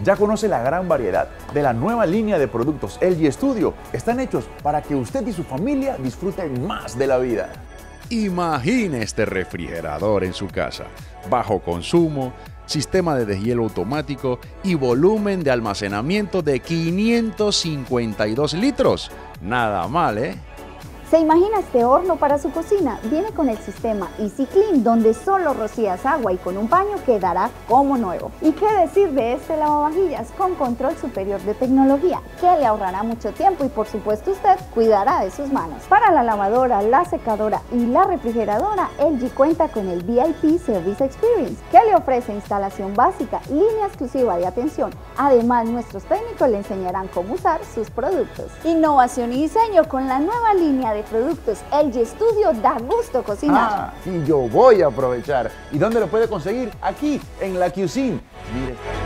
Ya conoce la gran variedad de la nueva línea de productos LG Studio. Están hechos para que usted y su familia disfruten más de la vida. Imagine este refrigerador en su casa, bajo consumo, sistema de deshielo automático y volumen de almacenamiento de 552 litros. Nada mal, ¿eh? ¿Se imagina este horno para su cocina? Viene con el sistema Easy Clean, donde solo rocías agua y con un paño quedará como nuevo. ¿Y qué decir de este lavavajillas con control superior de tecnología, que le ahorrará mucho tiempo y por supuesto usted cuidará de sus manos? Para la lavadora, la secadora y la refrigeradora, LG cuenta con el VIP Service Experience, que le ofrece instalación básica, línea exclusiva de atención. Además, nuestros técnicos le enseñarán cómo usar sus productos. Innovación y diseño con la nueva línea de productos LG Studio. Da gusto cocinar. Y yo voy a aprovechar. ¿Y dónde lo puede conseguir? Aquí, en La Cuisine. Mire.